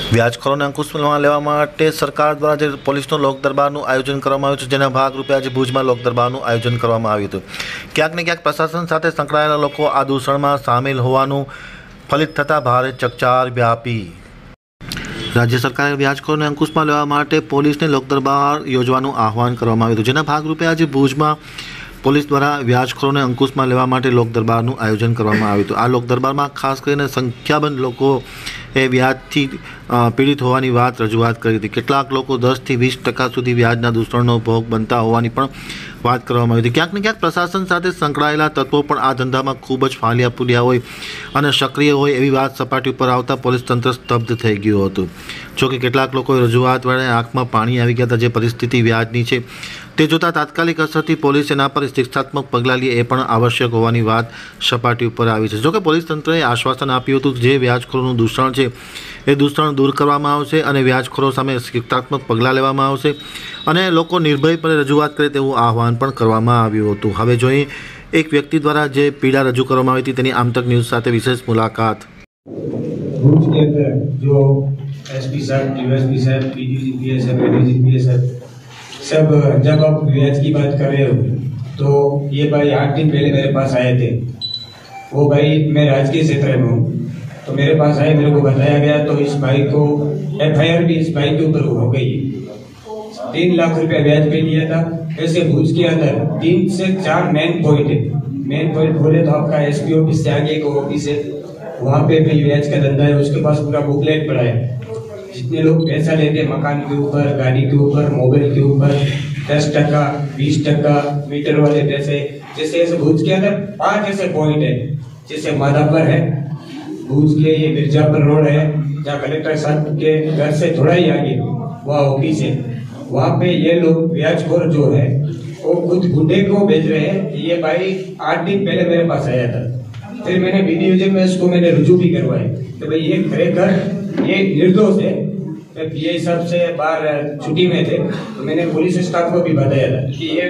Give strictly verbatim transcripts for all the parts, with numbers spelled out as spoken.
વ્યાજખોરોને અંકુશમાં લેવા માટે સરકાર દ્વારા જે પોલીસનો લોક દરબારનું આયોજન કરવામાં આવ્યું છે, જેના ભાગરૂપે આજે ભુજમાં લોક દરબારનું આયોજન કરવામાં આવ્યું હતું। ક્યાંક ને ક્યાંક પ્રશાસન સાથે સંકળાયેલા લોકો આ દૂષણમાં સામેલ હોવાનું ફલિત થતાં ભારે ચકચાર વ્યાપી। રાજ્ય સરકારે વ્યાજખોરોને અંકુશમાં લેવા માટે પોલીસને લોક દરબાર યોજવાનું આહવાન કરવામાં આવ્યું હતું, જેના ભાગરૂપે આજે ભુજમાં પોલીસ દ્વારા વ્યાજખોરોને અંકુશમાં લેવા માટે લોક દરબારનું આયોજન કરવામાં આવ્યું હતું। આ લોક દરબારમાં ખાસ કરીને સંખ્યાબંધ લોકો એ વ્યાજથી પીડિત હોવાની વાત રજૂઆત કરી હતી। કેટલાક લોકો દસથી વીસ ટકા સુધી વ્યાજના દૂષણનો ભોગ બનતા હોવાની પણ વાત કરવામાં આવી હતી। ક્યાંક ને ક્યાંક પ્રશાસન સાથે સંકળાયેલા તત્વો પણ આ ધંધામાં ખૂબ જ ફાલ્યા ફૂલ્યા હોય અને સક્રિય હોય એવી વાત સપાટી ઉપર આવતા પોલીસ તંત્ર સ્તબ્ધ થઈ ગયું હતું। જોકે કેટલાક લોકોએ રજૂઆત વડે આંખમાં પાણી આવી ગયા હતા। જે પરિસ્થિતિ વ્યાજની છે તે જોતાં તાત્કાલિક અસરથી પોલીસે એના પર શિક્ષાત્મક પગલાં લે એ પણ આવશ્યક હોવાની વાત સપાટી ઉપર આવી છે। જોકે પોલીસ તંત્રએ આશ્વાસન આપ્યું હતું કે જે વ્યાજખોરોનું દૂષણ છે એ દૂષણ દૂર કરવામાં આવશે અને વ્યાજખોરો સામે શિક્ષાત્મક પગલાં લેવામાં આવશે અને લોકો નિર્ભયપણે રજૂઆત કરે તેવું આહવાન પણ કરવામાં આવ્યું હતું। હવે જોઈએ એક વ્યક્તિ દ્વારા જે પીડા રજૂ કરવામાં આવી હતી તેની આમતક ન્યૂઝ સાથે વિશેષ મુલાકાત। भुज के अंदर जो एसपी साहब, डीएसपी साहब, पीडीजीपीएस है, पीडीजीपीएस है, सब जब आप व्याज की बात कर रहे हो तो ये भाई आठ दिन पहले मेरे पास आए थे। वो भाई मैं राजकीय क्षेत्र में हूँ, तो मेरे पास आए, मेरे को बताया गया तो इस भाई को एफ आई आर भी इस भाई के ऊपर हो गई। तीन लाख रुपया ब्याज पे लिया था। ऐसे भुज के अंदर तीन से चार मेन पॉइंट है। मेन पॉइंट बोले तो आपका एसपी ऑफिस से आगे एक ऑफिस है, वहाँ पे भी ब्याज का धंधा है। उसके पास पूरा बुकलेट पड़ा है। जितने लोग पैसा लेते हैं मकान के ऊपर, गाड़ी के ऊपर, मोबाइल के ऊपर, दस टका बीस टका मीटर वाले पैसे, जैसे ऐसे भुज के अंदर पांच ऐसे पॉइंट है। जैसे माधापर है, भुज के ये मिर्जापुर रोड है, जहाँ कलेक्टर साहब के घर से थोड़ा ही आगे वहाँ ऑफिस है। वहाँ पे ये लोग ब्याजखोर जो है वो खुद गुंडे को भेज रहे हैं। ये भाई आठ दिन पहले मेरे पास आया था, फिर मैंने वीडियो में इसको मैंने रुजू भी करवाया कि भाई ये खरेखर ये निर्दोष है। मैं पीआई साहब से बाहर छुट्टी में थे तो मैंने पुलिस स्टाफ को भी बताया था कि ये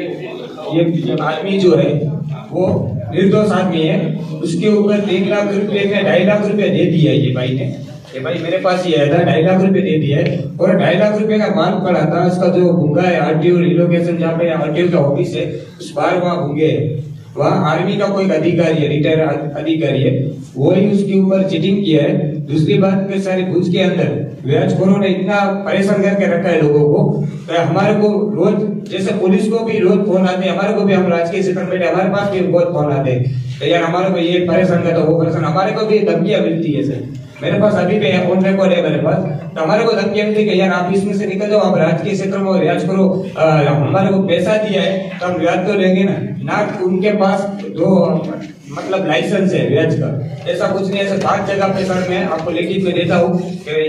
ये आदमी जो है वो निर्दोष आदमी है। उसके ऊपर तीन लाख रुपए में ढाई लाख रुपए दे दिया है ये भाई ने। ये भाई मेरे पास ही आया था, ढाई लाख रुपए दे दिया है और ढाई लाख रुपए का माल पड़ा था। उसका जो भूंगा है आरटीओ रिलोकेशन, जहाँ पे आरटीओ का ऑफिस है उस बार वहाँ भूंगे है। वहाँ आर्मी का कोई अधिकारी है, रिटायर अधिकारी है, वो ही उसके ऊपर चीटिंग किया है। दूसरी बात फिर सारे भुज के अंदर व्याजखोरों ने इतना परेशान करके रखा है लोगों को। तो हमारे को रोज, जैसे पुलिस को भी रोज फोन आते हैं, हमारे को भी, हम राजकीय क्षेत्र में हमारे पास भी बहुत फोन आते हैं तो यार हमारे को ये परेशान करता, वो परेशान, हमारे को भी धमकियां मिलती है सर। मेरे पास अभी भी फोन रिकॉर्ड है मेरे पास, तो हमारे को धमकियां मिलती है कि यार आप इसमें से निकल जाओ, आप राजकीय क्षेत्र में व्याज करो, हमारे को पैसा दिया है तो हम ब्याज तो लेंगे ना। ना उनके पास दो मतलब लाइसेंस है ब्याज का, ऐसा कुछ नहीं। ऐसा पांच जगह पे सर मैं आपको लिखित में देता हूँ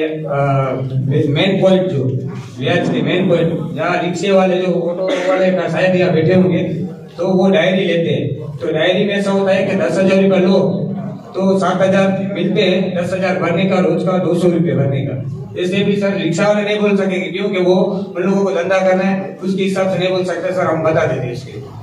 कि मेन पॉइंट जो ब्याज के मेन पॉइंट, जहाँ रिक्शे वाले जो ऑटो वाले का शायद यहाँ बैठे होंगे तो वो डायरी लेते हैं। तो डायरी में ऐसा होता है कि दस हजार रुपये लो तो सात हजार मिलते हैं, दस हजार भरने का, रोज का दो सौ रुपये भरने का। ऐसे भी सर रिक्शा वाले नहीं बोल सकेंगे क्योंकि वो उन लोगों को धंधा करना है, उसके हिसाब से नहीं बोल सकते सर, हम बता देते इसके।